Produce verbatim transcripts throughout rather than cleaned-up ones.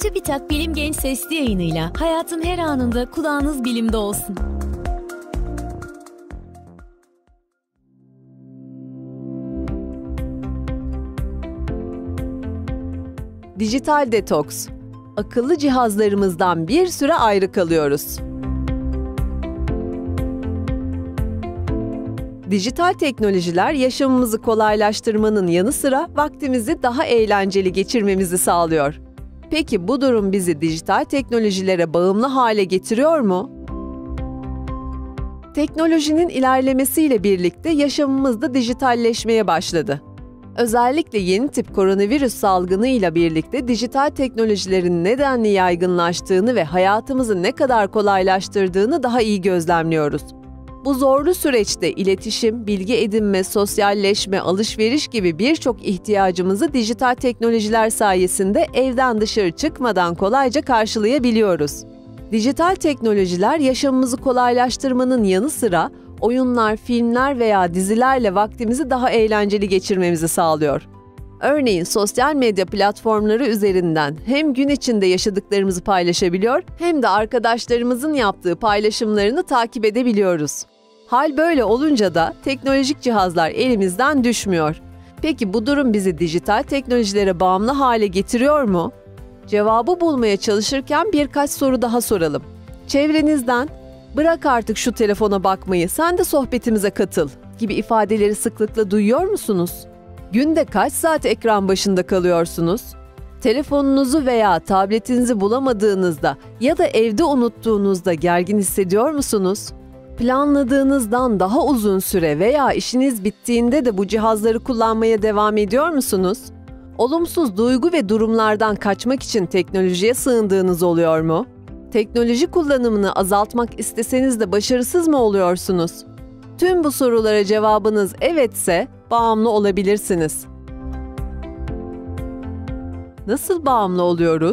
TÜBİTAK Bilim Genç Sesli yayınıyla hayatın her anında kulağınız bilimde olsun. Dijital detoks. Akıllı cihazlarımızdan bir süre ayrı kalıyoruz. Dijital teknolojiler yaşamımızı kolaylaştırmanın yanı sıra vaktimizi daha eğlenceli geçirmemizi sağlıyor. Peki bu durum bizi dijital teknolojilere bağımlı hale getiriyor mu? Teknolojinin ilerlemesiyle birlikte yaşamımız da dijitalleşmeye başladı. Özellikle yeni tip koronavirüs salgınıyla birlikte dijital teknolojilerin nedenli yaygınlaştığını ve hayatımızı ne kadar kolaylaştırdığını daha iyi gözlemliyoruz. Bu zorlu süreçte iletişim, bilgi edinme, sosyalleşme, alışveriş gibi birçok ihtiyacımızı dijital teknolojiler sayesinde evden dışarı çıkmadan kolayca karşılayabiliyoruz. Dijital teknolojiler yaşamımızı kolaylaştırmanın yanı sıra oyunlar, filmler veya dizilerle vaktimizi daha eğlenceli geçirmemizi sağlıyor. Örneğin sosyal medya platformları üzerinden hem gün içinde yaşadıklarımızı paylaşabiliyor hem de arkadaşlarımızın yaptığı paylaşımlarını takip edebiliyoruz. Hal böyle olunca da teknolojik cihazlar elimizden düşmüyor. Peki bu durum bizi dijital teknolojilere bağımlı hale getiriyor mu? Cevabı bulmaya çalışırken birkaç soru daha soralım. Çevrenizden "Bırak artık şu telefona bakmayı, sen de sohbetimize katıl" gibi ifadeleri sıklıkla duyuyor musunuz? Günde kaç saat ekran başında kalıyorsunuz? Telefonunuzu veya tabletinizi bulamadığınızda ya da evde unuttuğunuzda gergin hissediyor musunuz? Planladığınızdan daha uzun süre veya işiniz bittiğinde de bu cihazları kullanmaya devam ediyor musunuz? Olumsuz duygu ve durumlardan kaçmak için teknolojiye sığındığınız oluyor mu? Teknoloji kullanımını azaltmak isteseniz de başarısız mı oluyorsunuz? Tüm bu sorulara cevabınız evetse bağımlı olabilirsiniz. Nasıl bağımlı oluyoruz?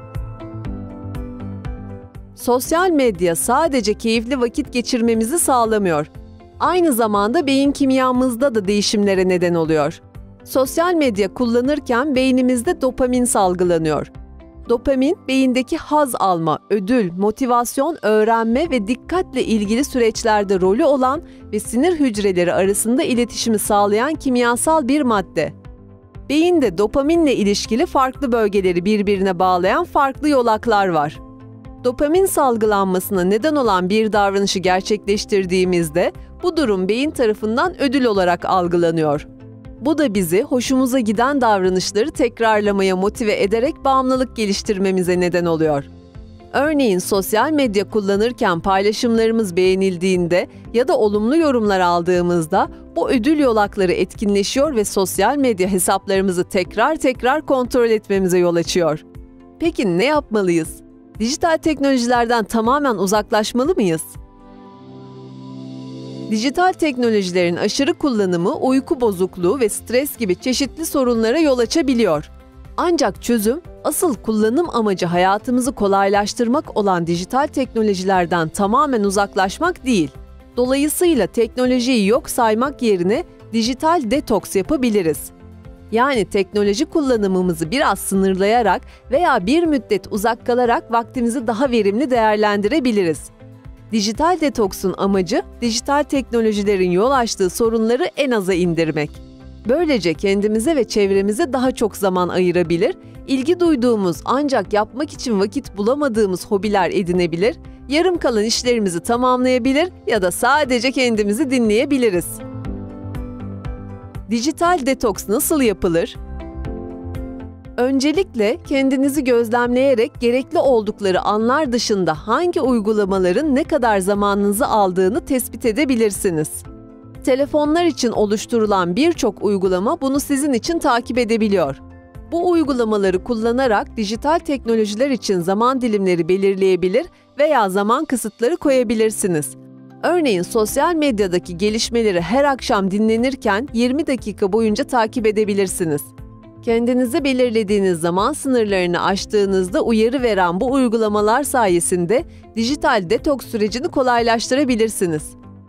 Sosyal medya sadece keyifli vakit geçirmemizi sağlamıyor. Aynı zamanda beyin kimyamızda da değişimlere neden oluyor. Sosyal medya kullanırken beynimizde dopamin salgılanıyor. Dopamin, beyindeki haz alma, ödül, motivasyon, öğrenme ve dikkatle ilgili süreçlerde rolü olan ve sinir hücreleri arasında iletişimi sağlayan kimyasal bir madde. Beyinde dopaminle ilişkili farklı bölgeleri birbirine bağlayan farklı yolaklar var. Dopamin salgılanmasına neden olan bir davranışı gerçekleştirdiğimizde bu durum beyin tarafından ödül olarak algılanıyor. Bu da bizi hoşumuza giden davranışları tekrarlamaya motive ederek bağımlılık geliştirmemize neden oluyor. Örneğin sosyal medya kullanırken paylaşımlarımız beğenildiğinde ya da olumlu yorumlar aldığımızda bu ödül yolakları etkinleşiyor ve sosyal medya hesaplarımızı tekrar tekrar kontrol etmemize yol açıyor. Peki ne yapmalıyız? Dijital teknolojilerden tamamen uzaklaşmalı mıyız? Dijital teknolojilerin aşırı kullanımı uyku bozukluğu ve stres gibi çeşitli sorunlara yol açabiliyor. Ancak çözüm, asıl kullanım amacı hayatımızı kolaylaştırmak olan dijital teknolojilerden tamamen uzaklaşmak değil. Dolayısıyla teknolojiyi yok saymak yerine dijital detoks yapabiliriz. Yani teknoloji kullanımımızı biraz sınırlayarak veya bir müddet uzak kalarak vaktimizi daha verimli değerlendirebiliriz. Dijital detoksun amacı, dijital teknolojilerin yol açtığı sorunları en aza indirmek. Böylece kendimize ve çevremize daha çok zaman ayırabilir, ilgi duyduğumuz ancak yapmak için vakit bulamadığımız hobiler edinebilir, yarım kalan işlerimizi tamamlayabilir ya da sadece kendimizi dinleyebiliriz. Dijital detoks nasıl yapılır? Öncelikle kendinizi gözlemleyerek gerekli oldukları anlar dışında hangi uygulamaların ne kadar zamanınızı aldığını tespit edebilirsiniz. Telefonlar için oluşturulan birçok uygulama bunu sizin için takip edebiliyor. Bu uygulamaları kullanarak dijital teknolojiler için zaman dilimleri belirleyebilir veya zaman kısıtları koyabilirsiniz. Örneğin sosyal medyadaki gelişmeleri her akşam dinlenirken yirmi dakika boyunca takip edebilirsiniz. Kendinize belirlediğiniz zaman sınırlarını aştığınızda uyarı veren bu uygulamalar sayesinde dijital detoks sürecini kolaylaştırabilirsiniz.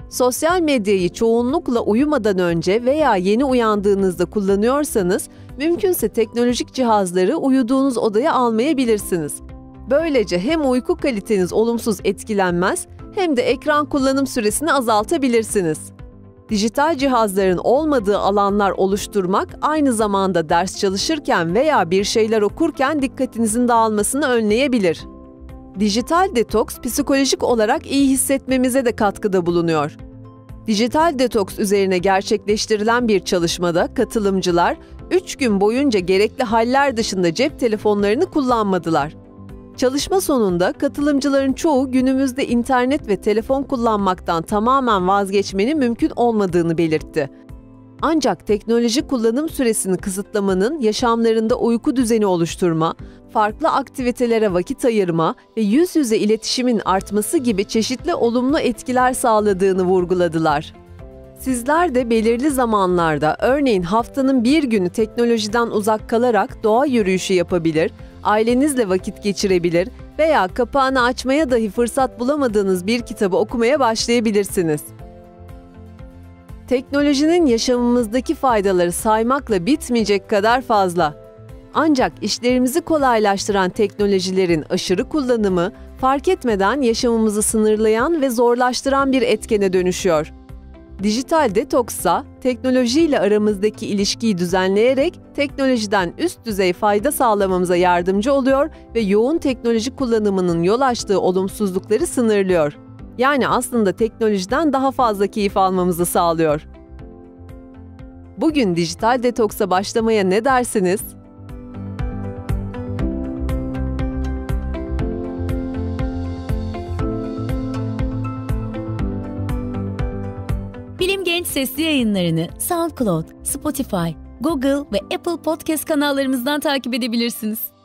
Sosyal medyayı çoğunlukla uyumadan önce veya yeni uyandığınızda kullanıyorsanız, mümkünse teknolojik cihazları uyuduğunuz odaya almayabilirsiniz. Böylece hem uyku kaliteniz olumsuz etkilenmez, hem de ekran kullanım süresini azaltabilirsiniz. Dijital cihazların olmadığı alanlar oluşturmak, aynı zamanda ders çalışırken veya bir şeyler okurken dikkatinizin dağılmasını önleyebilir. Dijital detoks, psikolojik olarak iyi hissetmemize de katkıda bulunuyor. Dijital detoks üzerine gerçekleştirilen bir çalışmada katılımcılar, üç gün boyunca gerekli haller dışında cep telefonlarını kullanmadılar. Çalışma sonunda katılımcıların çoğu günümüzde internet ve telefon kullanmaktan tamamen vazgeçmenin mümkün olmadığını belirtti. Ancak teknoloji kullanım süresini kısıtlamanın yaşamlarında uyku düzeni oluşturma, farklı aktivitelere vakit ayırma ve yüz yüze iletişimin artması gibi çeşitli olumlu etkiler sağladığını vurguladılar. Sizler de belirli zamanlarda, örneğin haftanın bir günü teknolojiden uzak kalarak doğa yürüyüşü yapabilir, ailenizle vakit geçirebilir veya kapağını açmaya dahi fırsat bulamadığınız bir kitabı okumaya başlayabilirsiniz. Teknolojinin yaşamımızdaki faydaları saymakla bitmeyecek kadar fazla. Ancak işlerimizi kolaylaştıran teknolojilerin aşırı kullanımı, fark etmeden yaşamımızı sınırlayan ve zorlaştıran bir etkene dönüşüyor. Dijital detoksa, teknolojiyle aramızdaki ilişkiyi düzenleyerek teknolojiden üst düzey fayda sağlamamıza yardımcı oluyor ve yoğun teknoloji kullanımının yol açtığı olumsuzlukları sınırlıyor. Yani aslında teknolojiden daha fazla keyif almamızı sağlıyor. Bugün dijital detoksa başlamaya ne dersiniz? Bilim Genç sesli yayınlarını SoundCloud, Spotify, Google ve Apple Podcast kanallarımızdan takip edebilirsiniz.